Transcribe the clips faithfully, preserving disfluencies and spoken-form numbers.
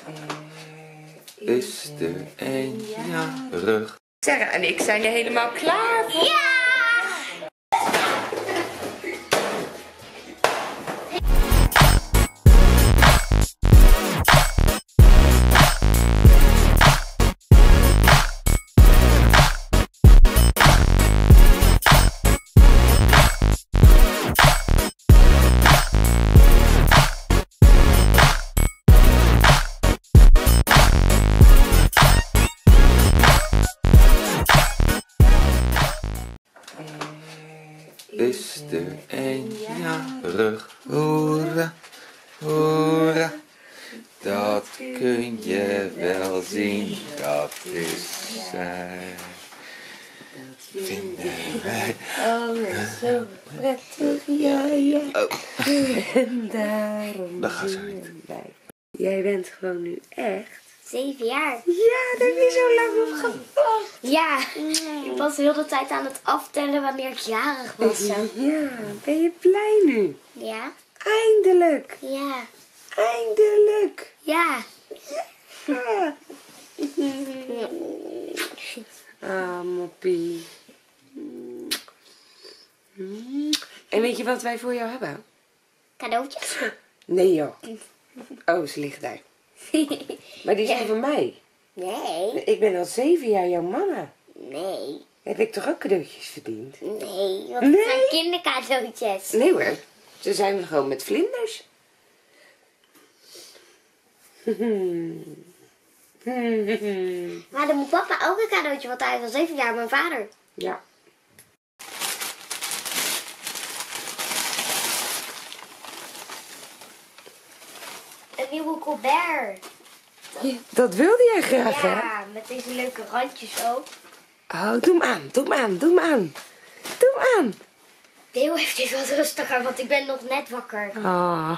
is er een jarig. Sarah en ik zijn er helemaal klaar voor. Ja! Is er een jarig, hoera, hoera. Dat kun je wel zien, dat is zij. Vinden wij Alles zo prettig, ja, ja. Oh. En daarom Dat gaat zo niet. zingen wij. Jij bent gewoon nu echt... Zeven jaar. Ja, daar heb je zo lang op gewacht. Ja, ik was de hele tijd aan het aftellen wanneer ik jarig was. Zo. Ja, ben je blij nu? Ja? Eindelijk. Ja. Eindelijk. Ja. Ja. Ah, moppie. En weet je wat wij voor jou hebben? Cadeautjes? Nee joh. Oh, ze ligt daar. Maar die zijn Ja. van mij. Nee. Ik ben al zeven jaar jouw mama. Nee. Heb ik toch ook cadeautjes verdiend? Nee, want Nee? het zijn kindercadeautjes. Nee hoor. Ze zijn gewoon met vlinders. Maar dan moet papa ook een cadeautje, want hij is al zeven jaar mijn vader. Ja. Een nieuwe Colbert. Dat wilde jij graag, hè? Ja, met deze leuke randjes ook. Oh, doe hem aan, doe hem aan, doe hem aan. Doe hem aan. Deel heeft dit wat rustiger, want ik ben nog net wakker. Oh,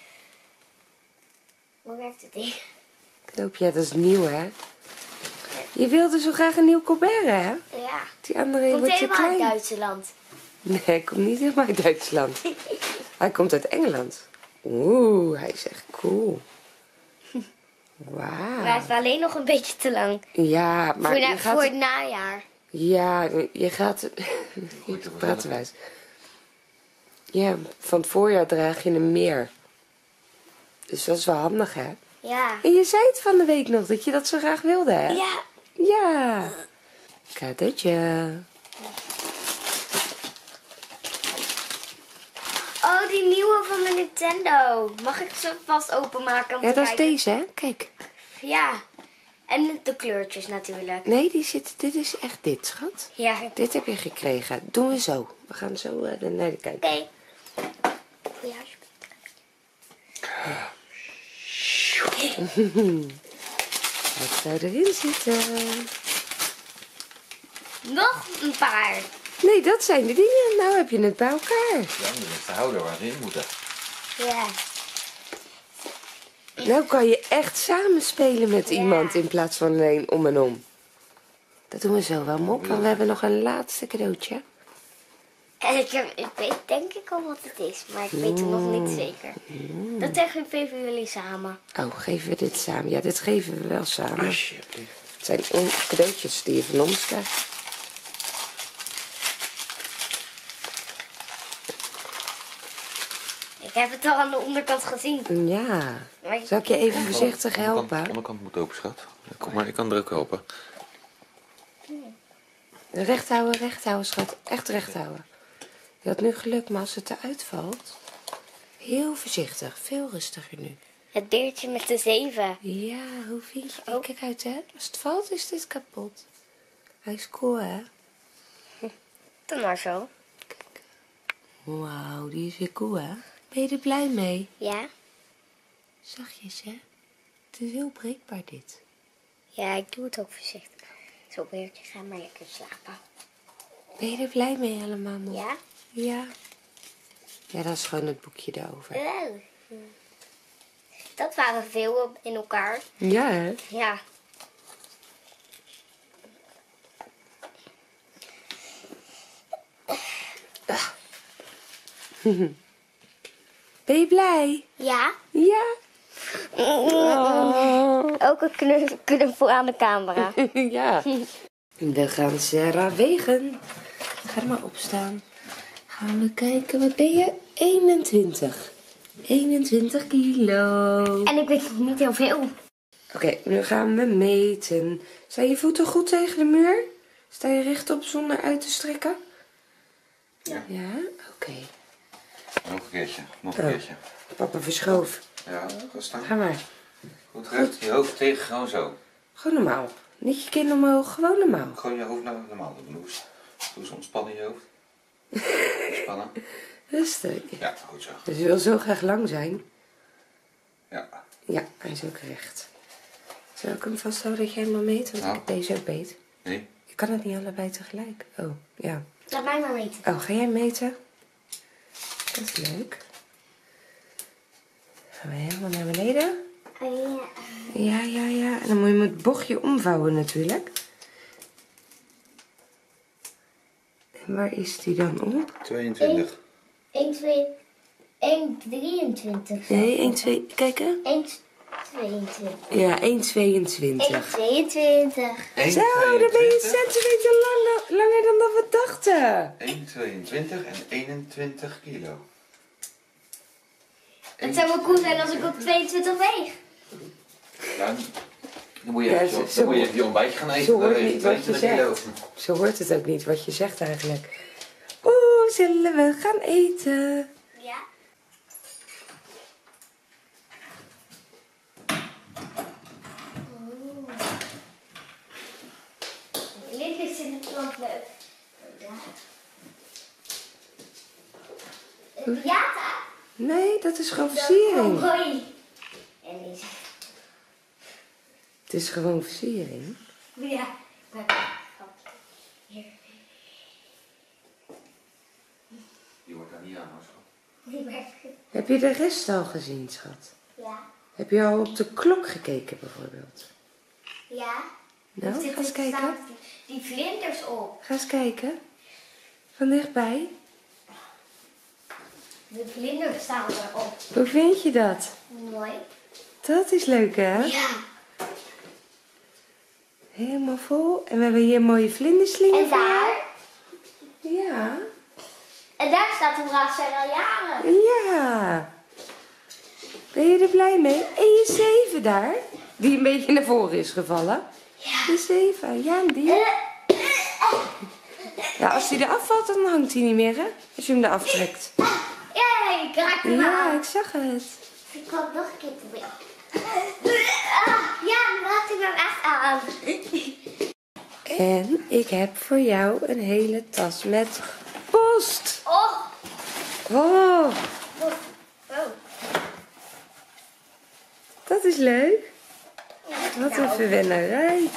Hoe werkt het ding? knoop, ja, dat is nieuw, hè? Je wilde zo graag een nieuw Colbert, hè? Ja. Die andere Komt wordt te helemaal uit klein. Duitsland. Nee, hij komt niet helemaal uit Duitsland. Hij komt uit Engeland. Oeh, hij is echt cool. Maar hij Wauw. is wel alleen nog een beetje te lang. Ja, maar voor, na- je gaat... voor het najaar. Ja, je gaat... Je praat wijs. Ja, van het voorjaar draag je hem meer. Dus dat is wel handig, hè? Ja. En je zei het van de week nog, dat je dat zo graag wilde, hè? Ja. Ja. Cadeautje. Oh, die nieuwe van de Nintendo. Mag ik ze vast openmaken? om Ja, te dat is kijken? deze, hè? Kijk. Ja. En de kleurtjes natuurlijk. Nee, die zit, dit is echt dit, schat. Ja. Oké. Dit heb je gekregen. Doen we zo. We gaan zo uh, naar de kijken. Ja. Wat zou erin zitten? Nog een paar. Nee, dat zijn de dingen. Nou heb je het bij elkaar. Ja, dat is de houder waar ze in moeten. Ja. Nou kan je echt samen spelen met Ja. iemand in plaats van alleen om en om. Dat doen we zo wel, Mop. Want we hebben nog een laatste cadeautje. En ik, heb, ik weet denk ik al wat het is, maar ik weet het nog niet zeker. Dat geven jullie samen. Oh, geven we dit samen? Ja, dit geven we wel samen. Alsjeblieft. Het zijn on- cadeautjes die je van ons krijgt. Ik heb het al aan de onderkant gezien. Ja. Maar Zal ik je even voorzichtig De onderkant, helpen? onderkant moet open, schat. Kom maar, ik kan er ook helpen. Recht houden, recht houden, schat. Echt recht houden. Je had nu geluk, maar als het eruit valt... Heel voorzichtig, veel rustiger nu. Het beertje met de zeven. Ja, hoe vind je? Oh. Kijk uit, hè. Als het valt, is dit kapot. Hij is cool, hè. Doe maar zo. Wauw, die is weer cool, hè. Ben je er blij mee? Ja? Zachtjes, hè. Het is heel breekbaar, dit. Ja, ik doe het ook voorzichtig. Zo beertje, ga maar lekker slapen. Ben je er blij mee helemaal, Mop? Ja? Ja. Ja, dat is gewoon het boekje daarover. Oh. Dat waren veel in elkaar. Ja, hè. Ja. Ben je blij? Ja? Ja. Oh. ook een knuffel, knuffel aan de camera. Ja. We gaan Sarah wegen. Ga er maar opstaan. Gaan we kijken, wat ben je? eenentwintig. eenentwintig kilo. En ik weet nog niet heel veel. Oké, nu gaan we meten. Zijn je voeten goed tegen de muur? Sta je rechtop zonder uit te strekken? Ja. Ja? Oké. Nog een keertje, nog een Oh. keertje. Papa verschoof. Ja, ga staan. Ga maar. Goed recht, je hoofd tegen, gewoon zo. Gewoon normaal. Niet je kin omhoog, gewoon normaal. Gewoon je hoofd naar normaal doen. Doe eens, doe eens ontspannen je hoofd. Ontspannen. Rustig. Ja, goed zo. Dus je wil zo graag lang zijn. Ja. Ja, hij is ook recht. Zal ik hem vasthouden dat jij hem maar meet? Want Ja. ik heb deze ook beet. Nee? Ik kan het niet allebei tegelijk. Oh, ja. Laat mij maar weten. Oh, ga jij meten? Dat is leuk. Gaan we helemaal naar beneden? Oh, ja. Ja, ja, ja. En dan moet je met het bochtje omvouwen natuurlijk. En waar is die dan op? tweeëntwintig. één, twee, één, drieëntwintig. Nee, één, twee... Kijk hè? één, tweeëntwintig. Ja, één, één, tweeëntwintig. tweeëntwintig. Zo, dan ben je een centimeter langer, langer dan dat we dachten. één tweeëntwintig en eenentwintig kilo. Het zou wel cool zijn als ik op tweeëntwintig weeg. Ja, dan moet je Ja, even, zo- je- zo- dan moet je even je ontbijtje gaan eten. Zo Dan hoort weeg je niet wat je tweeëntwintig zegt. kilo. Zo hoort het ook niet wat je zegt eigenlijk. Oeh, zullen we gaan eten? Ja. Lichtjes in het plant leuk. Een piata? Nee, dat is gewoon Dat versiering. mooi. En deze. Het is gewoon versiering. Ja. Maar, hier. Die wordt daar niet aan, hoor, schat. Die werkt. Heb je de rest al gezien, schat? Ja. Heb je al op de klok gekeken bijvoorbeeld? Ja. Nou, Er ga eens zitten kijken. staan Die vlinders op. Ga eens kijken. Van dichtbij. De vlinders staan erop. Hoe vind je dat? Mooi. Dat is leuk, hè? Ja. Helemaal vol. En we hebben hier mooie vlinderslingen. En daar? Ja. En daar staat de brasser al jaren. Ja. Ben je er blij mee? En je zeven daar, die een beetje naar voren is gevallen. Ja. De zeven, ja, en die. Ja, als die eraf valt, dan hangt hij niet meer, hè? Als je hem eraf trekt. Ja, ik raak hem Ja, aan. ik zag het. Ik kan het nog een keer proberen. Ah, ja, dan raakt hij hem echt aan. En ik heb voor jou een hele tas met post. Oh. Oh, Oh. Oh. dat is leuk. Wat een Nou, verwennerij.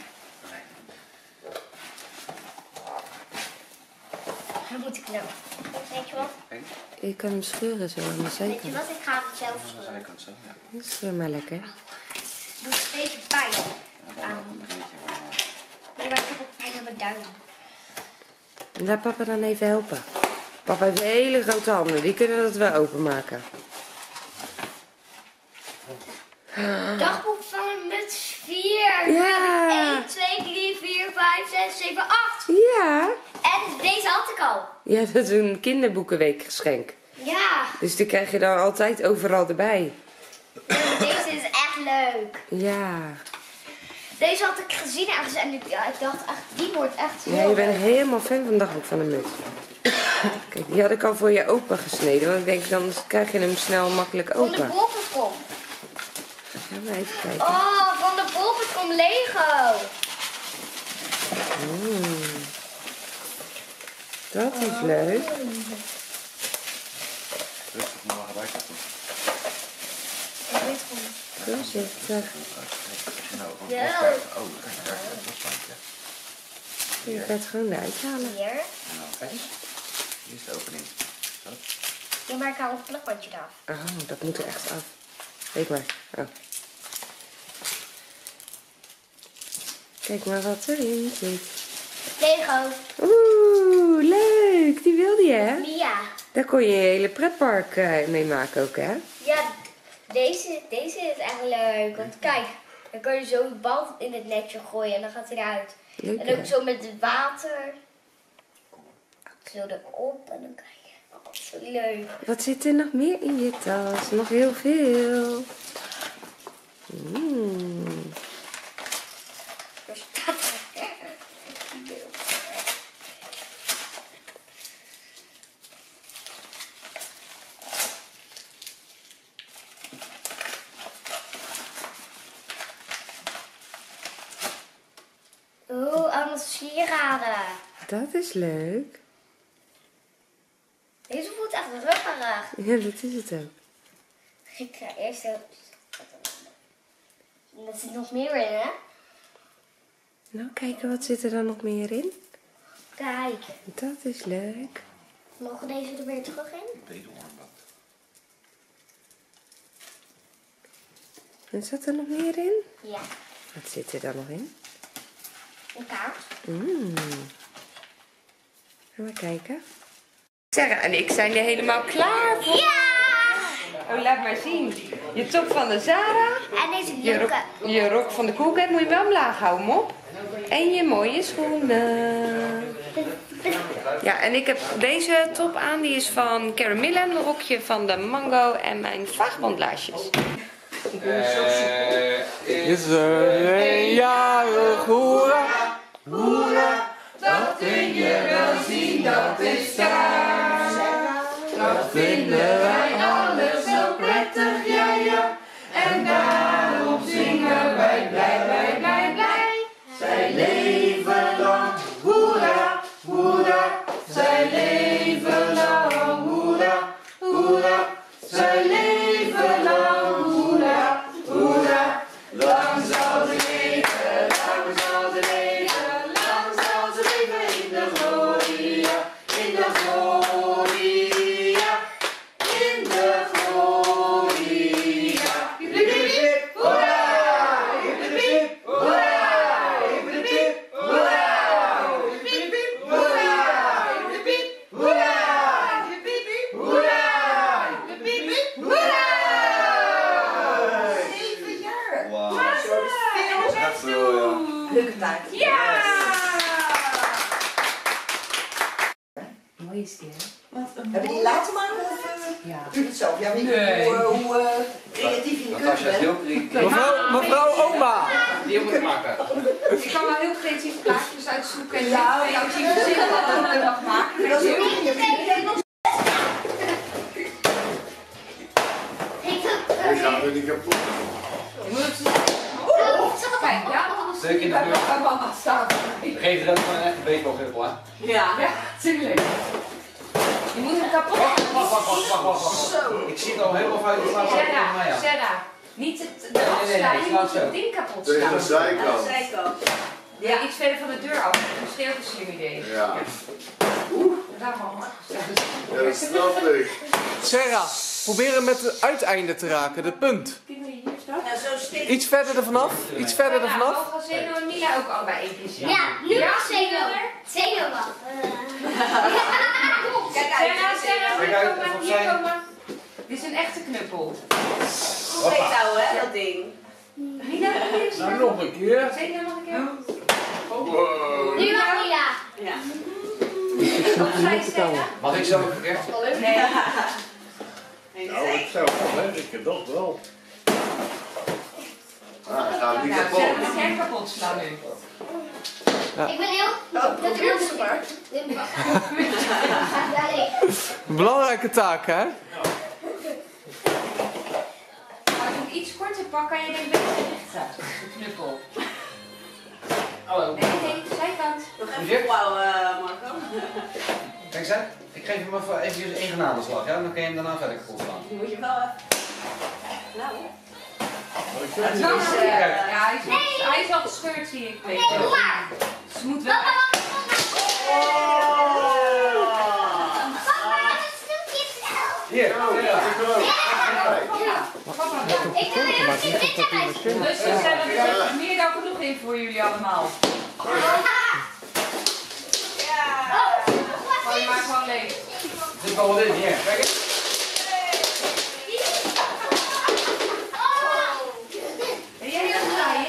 dan moet ik nou. Weet je wat? Je kan hem scheuren zo aan de Weet je zijkant. wat? Ik ga het zelf Aan de schudden. zijkant zo, ja. Scheur maar lekker. Doe een beetje pijn aan. Een beetje, maar- Nee, maar ik heb ook pijn aan mijn duim. Laat papa dan even helpen. Papa heeft hele grote handen, die kunnen dat wel openmaken. Dagboek van muts vier. Ja. één, twee, drie, vier, vijf, zes, zeven, acht. Ja. En deze had ik al. Ja, dat is een kinderboekenweekgeschenk. Ja. Dus die krijg je dan altijd overal erbij. Deze is echt leuk. Ja. Deze had ik gezien ergens en ik, ja, ik dacht echt, die wordt echt heel Ja, je bent leuk. helemaal fan van Dagboek van de Muts. Kijk, die had ik al voor je open gesneden. Want ik denk, dan krijg je hem snel makkelijk Van de open. bol.com. Gaan we even kijken. Oh, van de bol.com Lego. Mm. Dat is leuk. Rustig, maar waar blijft dat doen? Ik weet gewoon. Voorzichtig. Als je nou gewoon Ja. loskijkt. Oh, kijk, daar is het losbaantje. Je gaat het gewoon eruit halen. Hier. Nou, kijk eens. Hier is de opening. Zo. Ja, maar ik haal het plakbandje eraf. Oh, dat moet er echt af. Kijk maar. Oh. Kijk maar wat erin zit. Lego. Oeh, leuk. Die wilde je, hè? Mia. Daar kon je je hele pretpark eh, mee maken ook, hè? Ja, deze, deze is echt leuk. Want kijk, Dan kan je zo een bal in het netje gooien en dan gaat hij eruit. Leuk, En hè? ook zo met het water. Zo erop en dan krijg je... Oh, zo leuk. Wat zit er nog meer in je tas? Nog heel veel. Mm. Er staat er. Oh, allemaal sieraden. Dat is leuk. Deze voelt echt rubberig. Ja, dat is het ook. Ik ga eerst zo... Er zit nog meer in, hè? Nou, kijken, wat zit er dan nog meer in? Kijk. Dat is leuk. Mogen deze er weer terug in? Bedelhornbad. En zat er nog meer in? Ja. Wat zit er dan nog in? Een kaart. Mm. Gaan we kijken. Sarah en ik zijn er helemaal klaar voor. Ja! Oh, laat maar zien. Je top van de Zara. En deze Je rok, leuke. je rok van de Coolcat moet je wel omlaag houden, mop. En je mooie schoenen. Ja, en ik heb deze top aan. Die is van Karen Millen. Een rokje van de Mango en mijn vagebandlaarsjes. Is er een jarig, hoera, hoera, dat kun je wel zien, dat is thuis. Dat vinden wij alles zo prettig, ja ja, en daarom zingen wij blij, blij, blij, blij. Zij leven lang, hoera, hoera, zij leven lang, hoera, hoera, zij leven lang, hoera, hoera. Lang zal ze leven, lang zal ze leven, lang zal ze leven in de gloria, in de gloria, in de gloria. Hip, hip, hip, hoera! Hip, hip, hip, hoera! Hip, hip, hip, hoera! Hip, hip, hip, hoera! Hip, hip, hip, hoera! Hip, hip, hip, hoera! Hip, hip, hip, hoera! Zeven jaar! Wauw. Veel toe! Leuke taak. Ja! Mooi is die, hè? Hebben die laten maken of uh, Ja. doe je het zelf? Ja, weet je Nee. hoe, uh, hoe uh, creatief je Natasja kunt is heel bent? creatief. Mevrouw, mevrouw oma! Die moet ik maken. Ik kan wel heel creatief plaatjes uitzoeken en Ja, heel creatieve zin van de dag maken. Dat is heel creatief. Ik ga er niet kapot. Je moet het kijk, ja, anders Steek in de bij deur. mama staan. Geef er ook maar een echte baseballguppel, hè. Ja. Ja, tuurlijk. Je moet hem kapot Wacht, maken. wacht, wacht, wacht, wacht, wacht. Zo. Ik zie het al helemaal fout. Ik sla het tegen mij Sarah, aan. Sarah, niet het, de nee, nee, afsluiting, ik je sla moet het het zo. ding kapot Tegen de slaan. zijkant. zijkant. Ja, iets verder van de deur af. Dat is misschien ook een slim idee. Ja, Daar maar hard gestaan. ja dat snap ik. Sarah, probeer hem met het uiteinde te raken, de punt. Kunnen we hier staan? Ja, zo steek. Iets verder ervan af, iets verder ervan af. Mogen Zeno en Mila ook allebei één keer zien? Ja, nu nog zenuwen. Zenuwen. Kijk uit. Sarah, Sarah, Kijk hier uit, komen, of hier zij- komen. Dit is een echte knuppel. Goed houden, hè, dat ding. Mila, hier is Nou, nog een keer. Zeno nog een keer. Wow. Nu nog Mila. Ja. Opzij Sarah. Mag ik zo even kijken? Nee. Nou, ik zou wel werken, dat wel. Ah, hij gaat niet Nou, kapot. Sarah moet jij kapot slaan nu. Ik ben heel... Oh, probeer het maar. Ja, nee. Belangrijke taak, hè? Als je hem iets korter pakt, kan je denk ik beter richten. De knuppel. Hallo. Nee, nee, de zijkant. Nog even opbouwen, uh, Marco. Kijk eens, hè. Ik geef hem even even één genadeslag, ja? Dan kun je hem daarna verder kapot slaan. Die moet je wel even... Nou, hè. Nou, is, ja, eh, hij is, al- hij is al gescheurd, zie ik. Weet je. Doe maar. Ze moet wel... Papa, het stukje zelf. Hier, ja. Papa, Ik wil heel veel dit eruit. dus er zijn er meer dan genoeg in voor jullie allemaal. Gooi je maar gewoon leeg. Zit wel wat in, hier. Kijk eens. Ben jij heel blij?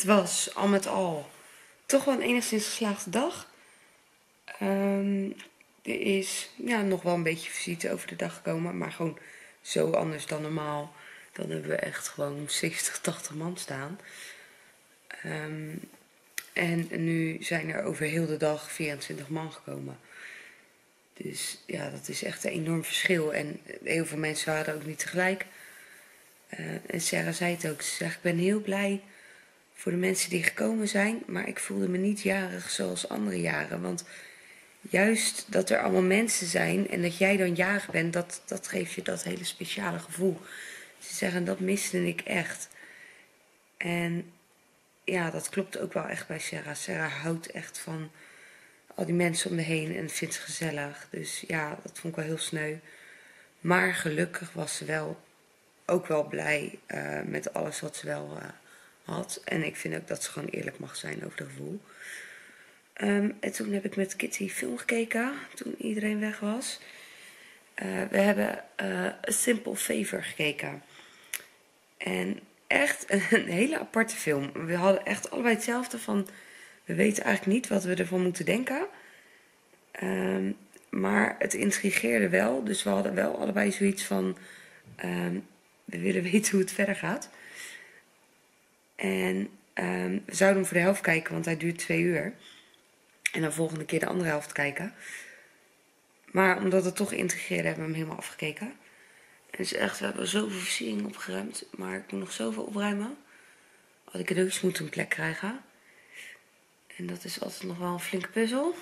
was al met al toch wel een enigszins geslaagde dag. Um, er is ja, nog wel een beetje visite over de dag gekomen, maar gewoon zo anders dan normaal. Dan hebben we echt gewoon zestig, tachtig man staan. Um, en nu zijn er over heel de dag vierentwintig man gekomen. Dus ja, dat is echt een enorm verschil. En heel veel mensen waren er ook niet tegelijk. Uh, en Sarah zei het ook. Ze zegt, ik ben heel blij voor de mensen die gekomen zijn. Maar ik voelde me niet jarig zoals andere jaren. Want juist dat er allemaal mensen zijn en dat jij dan jarig bent, dat, dat geeft je dat hele speciale gevoel. Ze zeggen, dat miste ik echt. En ja, dat klopt ook wel echt bij Sarah. Sarah houdt echt van al die mensen om me heen en vindt het gezellig. Dus ja, dat vond ik wel heel sneu. Maar gelukkig was ze wel ook wel blij uh, met alles wat ze wel uh, had. En ik vind ook dat ze gewoon eerlijk mag zijn over het gevoel. Um, en toen heb ik met Kitty film gekeken, toen iedereen weg was. Uh, we hebben uh, A Simple Favor gekeken. En echt een, een hele aparte film. We hadden echt allebei hetzelfde van, we weten eigenlijk niet wat we ervan moeten denken. Um, maar het intrigeerde wel, dus we hadden wel allebei zoiets van, um, we willen weten hoe het verder gaat. En um, we zouden hem voor de helft kijken, want hij duurt twee uur. En dan volgende keer de andere helft kijken. Maar omdat het toch integreerde, hebben we hem helemaal afgekeken. En het is echt, we hebben zoveel versieringen opgeruimd. Maar ik moet nog zoveel opruimen. Al die cadeautjes moeten een plek krijgen. En dat is altijd nog wel een flinke puzzel.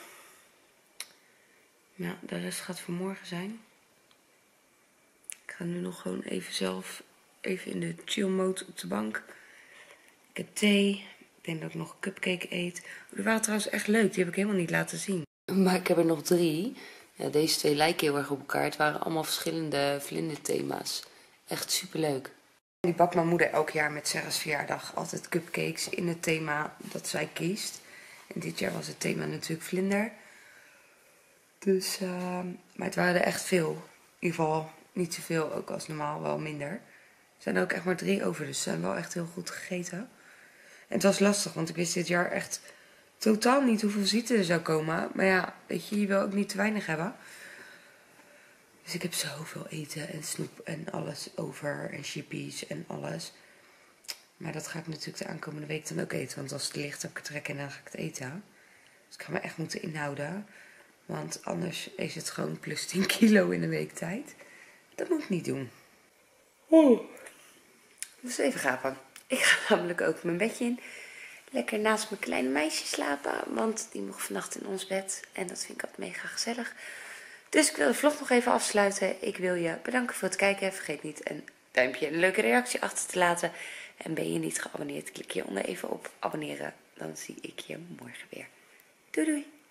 Ja, de rest gaat voor morgen zijn. Ik ga nu nog gewoon even zelf, even in de chill mode op de bank. Ik heb thee. Ik denk dat ik nog een cupcake eet. Die waren trouwens echt leuk. Die heb ik helemaal niet laten zien. Maar ik heb er nog drie. Ja, deze twee lijken heel erg op elkaar. Het waren allemaal verschillende vlinderthema's. Echt superleuk. Die bakt mijn moeder elk jaar met Sarah's verjaardag altijd cupcakes in het thema dat zij kiest. En dit jaar was het thema natuurlijk vlinder. Dus, uh, maar het waren er echt veel. In ieder geval niet zoveel, ook als normaal wel minder. Er zijn er ook echt maar drie over, dus ze zijn wel echt heel goed gegeten. En het was lastig, want ik wist dit jaar echt totaal niet hoeveel visite er zou komen. Maar ja, weet je, je wil ook niet te weinig hebben. Dus ik heb zoveel eten en snoep en alles over en chippies en alles. Maar dat ga ik natuurlijk de aankomende week dan ook eten. Want als het licht heb ik het trekken en dan ga ik het eten. Dus ik ga me echt moeten inhouden. Want anders is het gewoon plus tien kilo in een week tijd. Dat moet ik niet doen. Oeh. Dus even gapen. Ik ga namelijk ook mijn bedje in. Lekker naast mijn kleine meisje slapen. Want die mocht vannacht in ons bed. En dat vind ik altijd mega gezellig. Dus ik wil de vlog nog even afsluiten. Ik wil je bedanken voor het kijken. Vergeet niet een duimpje en een leuke reactie achter te laten. En ben je niet geabonneerd, klik hieronder even op abonneren. Dan zie ik je morgen weer. Doei doei.